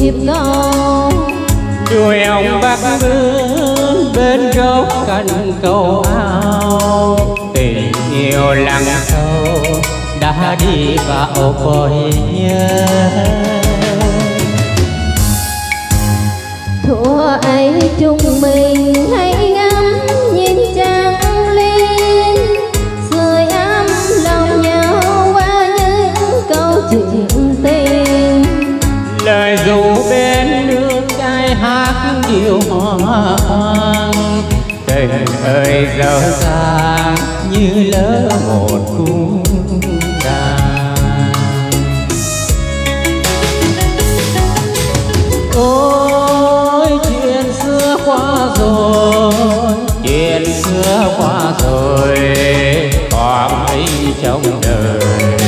nhịp cầu. đuôi ông bắt bướm bên gốc cành cầu ao. Tình yêu lặng sâu đã đi vào cõi nhớ. Thuở ấy chúng mình hãy ngắm nhìn trăng lên, sưởi ấm lòng nhau qua những câu chuyện tình. Lời ru bên nước ai hát điệu hoa hoang. Tình ơi dở dang như lỡ một cung đàn. Ôi chuyện xưa qua rồi, chuyện xưa qua rồi, còn ấy trong đời.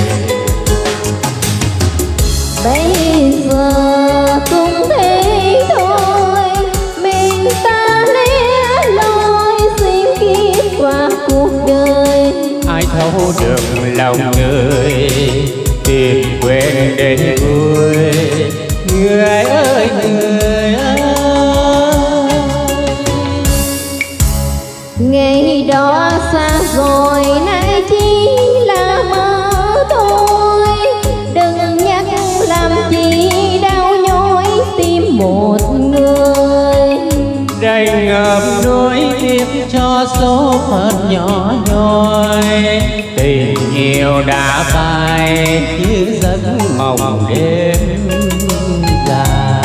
Bây giờ cũng thế thôi, mình ta lẻ loi xin kiếp qua cuộc đời. Ai thấu được lòng người tìm quên để vui. Người ơi người ơi, ngày đó xa rồi nay chỉ là mơ thôi. Đừng nhắc làm chi đau nhói tim một người. đành ngập nỗi tiếc cho số phận nhỏ nhoi. Tình yêu đã phai như giấc mộng đêm dài.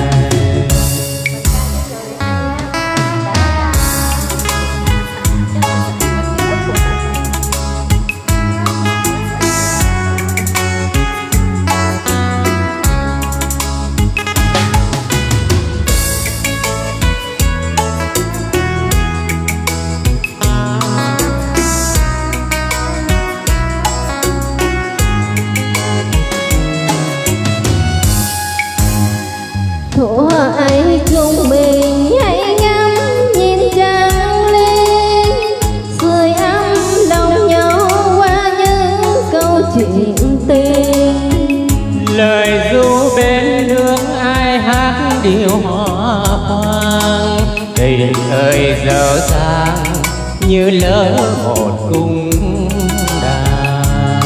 Thuở ấy chúng mình hãy ngắm nhìn trăng lên, sưởi ấm lòng nhau qua những câu chuyện tình. Lời ru bên nước ai hát điệu hoa hoang. Tình ơi dở dang như lỡ một cung đàn.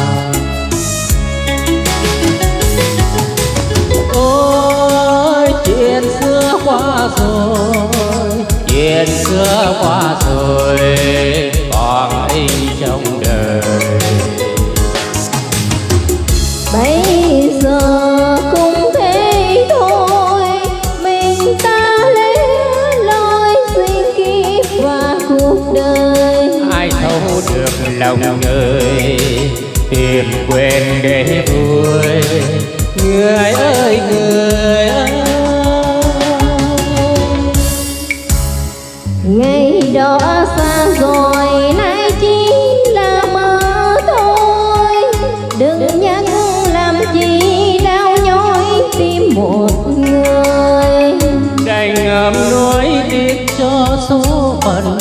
Ôi chuyện xưa qua rồi, chuyện xưa qua rồi, còn ấy trong đời. Bây giờ cũng thế thôi, mình ta lẻ loi xin kiếp qua cuộc đời. Ai thấu được lòng người tìm quên để vui. Người ơi người ơi, ngày đó xa rồi nay chỉ là mơ thôi. Đừng nhắc làm chi đau nhói tim một người. đành ngậm nỗi tiếc cho số phận